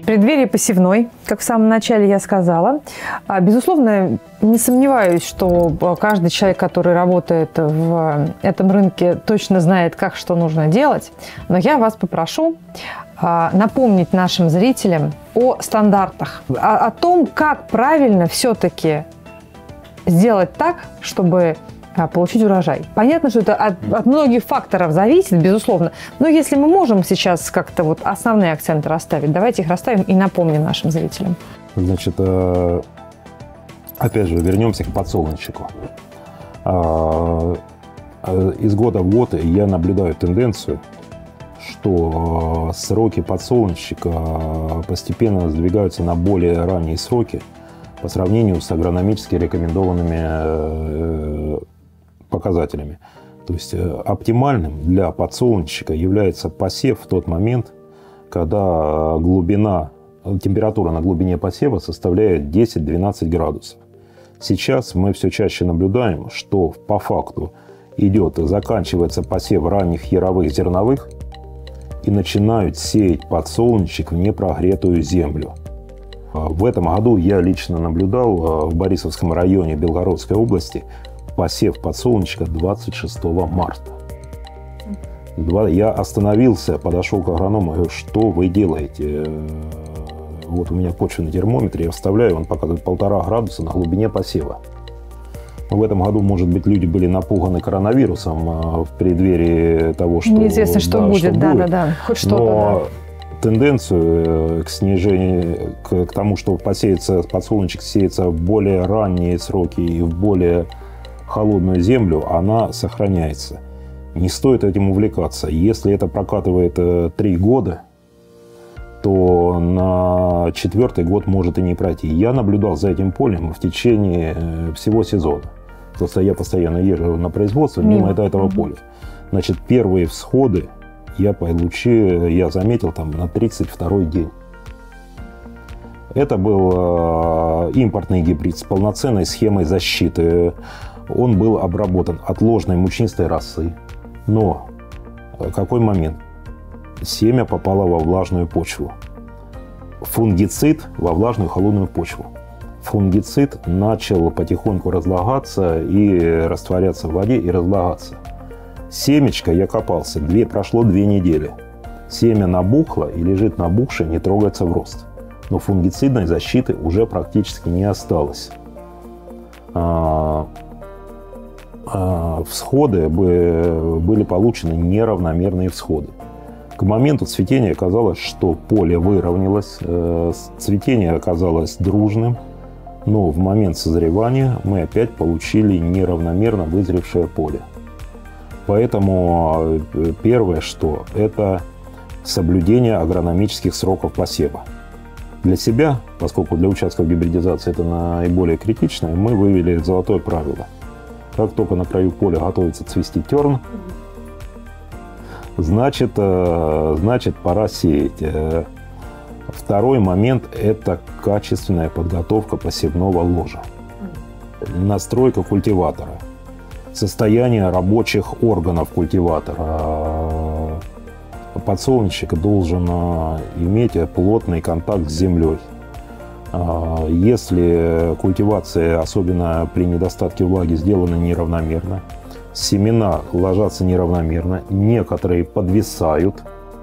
преддверии посевной, как в самом начале я сказала. Безусловно, не сомневаюсь, что каждый человек, который работает в этом рынке, точно знает, как что нужно делать. Но я вас попрошу напомнить нашим зрителям о стандартах, о том, как правильно все-таки сделать так, чтобы получить урожай. Понятно, что это от многих факторов зависит, безусловно, но если мы можем сейчас как-то вот основные акценты расставить, давайте их расставим и напомним нашим зрителям. Значит, опять же, вернемся к подсолнечнику. Из года в год я наблюдаю тенденцию, что сроки подсолнечника постепенно сдвигаются на более ранние сроки по сравнению с агрономически рекомендованными показателями. То есть оптимальным для подсолнечника является посев в тот момент, когда температура на глубине посева составляет 10-12 градусов. Сейчас мы все чаще наблюдаем, что по факту заканчивается посев ранних яровых зерновых и начинают сеять подсолнечник в непрогретую землю. В этом году я лично наблюдал в Борисовском районе Белгородской области посев подсолнечника 26 марта. Я остановился, подошел к агроному, говорю, что вы делаете? Вот у меня почвенный термометр, я вставляю, он показывает 1,5 градуса на глубине посева. В этом году, может быть, люди были напуганы коронавирусом в преддверии того, что... Неизвестно, что будет, да, хоть что-то. Но тенденцию к снижению, к тому, что подсолнечник сеется в более ранние сроки и в более холодную землю, она сохраняется. Не стоит этим увлекаться. Если это прокатывает 3 года, то на 4-й год может и не пройти. Я наблюдал за этим полем в течение всего сезона. Просто я постоянно езжу на производство мимо этого поля. Значит, первые всходы я заметил там на 32-й день. Это был импортный гибрид с полноценной схемой защиты. Он был обработан от ложной мучнистой росы. Но какой момент? Семя попало во влажную почву. Фунгицид во влажную холодную почву. Фунгицид начал потихоньку разлагаться и растворяться в воде и разлагаться. Семечко я копался, прошло 2 недели. Семя набухло и лежит набухшее, не трогается в рост. Но фунгицидной защиты уже практически не осталось. Всходы были получены неравномерные всходы. К моменту цветения оказалось, что поле выровнялось, цветение оказалось дружным, но в момент созревания мы опять получили неравномерно вызревшее поле. Поэтому первое, что это соблюдение агрономических сроков посева. Для себя, поскольку для участков гибридизации это наиболее критично, мы вывели золотое правило. Как только на краю поля готовится цвести терн, значит пора сеять. Второй момент – это качественная подготовка посевного ложа. Настройка культиватора. Состояние рабочих органов культиватора. Подсолнечник должен иметь плотный контакт с землей. Если культивация, особенно при недостатке влаги, сделана неравномерно, семена ложатся неравномерно, некоторые подвисают,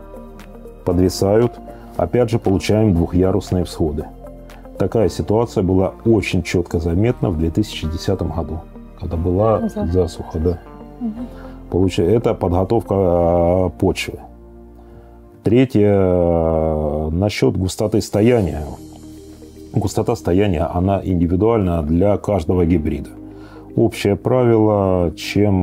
опять же получаем двухъярусные всходы. Такая ситуация была очень четко заметна в 2010 году, когда была засуха. Да. Это подготовка почвы. Третье, насчет густоты стояния. Густота стояния, она индивидуальна для каждого гибрида. Общее правило, чем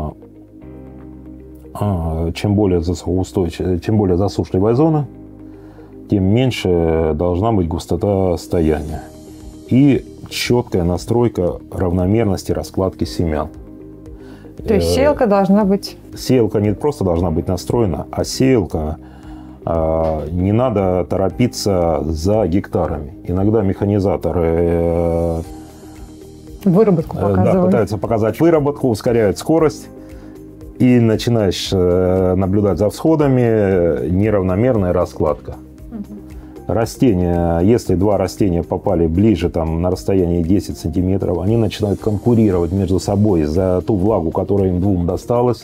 более засушливая зона, тем меньше должна быть густота стояния. И четкая настройка равномерности раскладки семян. То есть сеялка должна быть... Сеялка не просто должна быть настроена, а сеялка... Не надо торопиться за гектарами. Иногда механизаторы выработку пытаются показать выработку, ускоряют скорость, и начинаешь наблюдать за всходами, неравномерная раскладка. Растения, если два растения попали ближе, там, на расстоянии 10 сантиметров, они начинают конкурировать между собой за ту влагу, которая им двум досталась,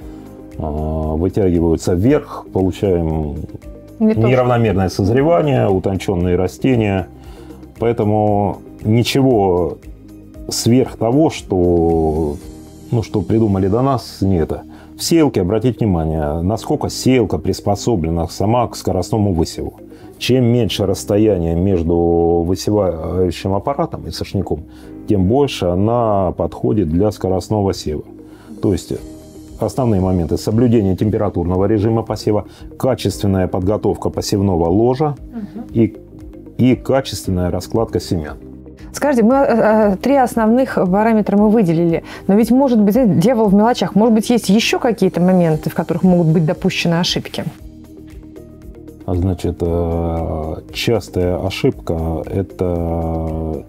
вытягиваются вверх, получаем неравномерное созревание, утонченные растения. Поэтому ничего сверх того, что придумали до нас, нет. В сеялке, обратите внимание, насколько сеялка приспособлена сама к скоростному высеву. Чем меньше расстояние между высевающим аппаратом и сошняком, тем больше она подходит для скоростного сева. То есть основные моменты: соблюдение температурного режима посева, качественная подготовка посевного ложа и качественная раскладка семян. Скажите, мы 3 основных параметра мы выделили, но ведь может быть дьявол в мелочах. Может быть, есть еще какие-то моменты, в которых могут быть допущены ошибки? Значит, частая ошибка – это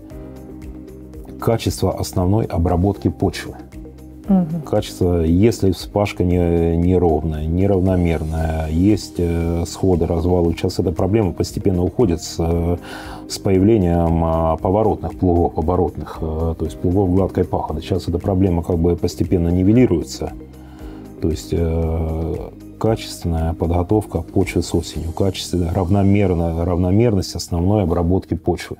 качество основной обработки почвы. Качество, если вспашка неровная, неравномерная, есть сходы, развалы. Сейчас эта проблема постепенно уходит с появлением поворотных плугов, то есть плугов гладкой пахоты. Сейчас эта проблема как бы постепенно нивелируется. То есть качественная подготовка почвы с осенью, качественная равномерность основной обработки почвы.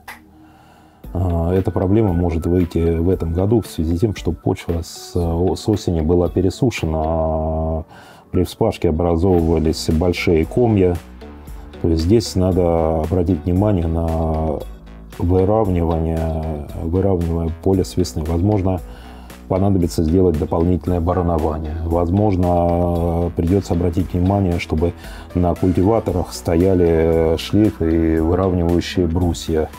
Эта проблема может выйти в этом году в связи с тем, что почва с осени была пересушена, при вспашке образовывались большие комья. То есть здесь надо обратить внимание на выравнивание поля с весны. Возможно, понадобится сделать дополнительное баранование. Возможно, придется обратить внимание, чтобы на культиваторах стояли шлейфы и выравнивающие брусья.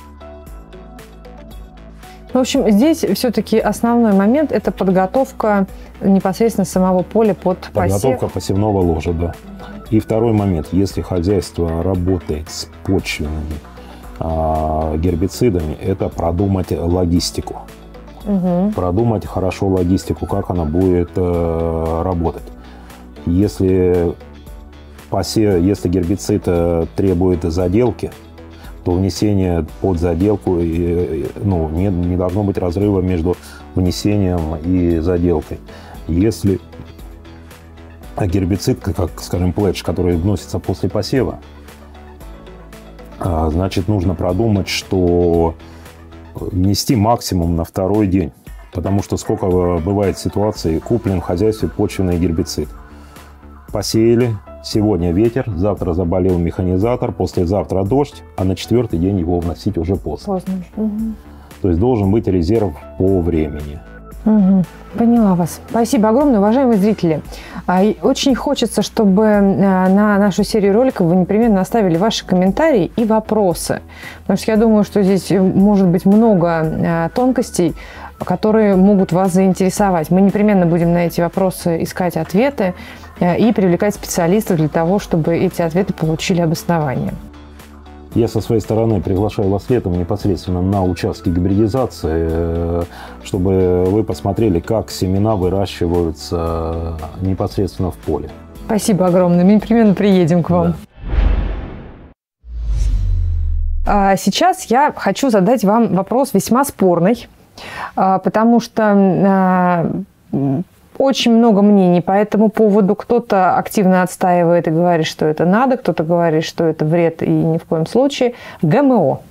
В общем, здесь все-таки основной момент – это подготовка непосредственно самого поля под посев. Подготовка посевного ложа, да. И второй момент. Если хозяйство работает с почвенными гербицидами, это продумать логистику. Продумать хорошо логистику, как она будет работать. Если гербицид требует заделки, то внесение под заделку, не должно быть разрыва между внесением и заделкой. Если гербицид, как, скажем, пледж, который вносится после посева, значит, нужно продумать, что внести максимум на второй день. Потому что сколько бывает ситуаций, куплен в хозяйстве почвенный гербицид. Посеяли, сегодня ветер, завтра заболел механизатор, послезавтра дождь, а на 4-й день его вносить уже поздно. То есть должен быть резерв по времени. Поняла вас. Спасибо огромное, уважаемые зрители. Очень хочется, чтобы на нашу серию роликов вы непременно оставили ваши комментарии и вопросы. Потому что я думаю, что здесь может быть много тонкостей, которые могут вас заинтересовать. Мы непременно будем на эти вопросы искать ответы и привлекать специалистов для того, чтобы эти ответы получили обоснование. Я со своей стороны приглашаю вас летом непосредственно на участки гибридизации, чтобы вы посмотрели, как семена выращиваются непосредственно в поле. Спасибо огромное. Мы непременно приедем к вам. Да. Сейчас я хочу задать вам вопрос весьма спорный, потому что очень много мнений по этому поводу. Кто-то активно отстаивает и говорит, что это надо, кто-то говорит, что это вред и ни в коем случае. ГМО.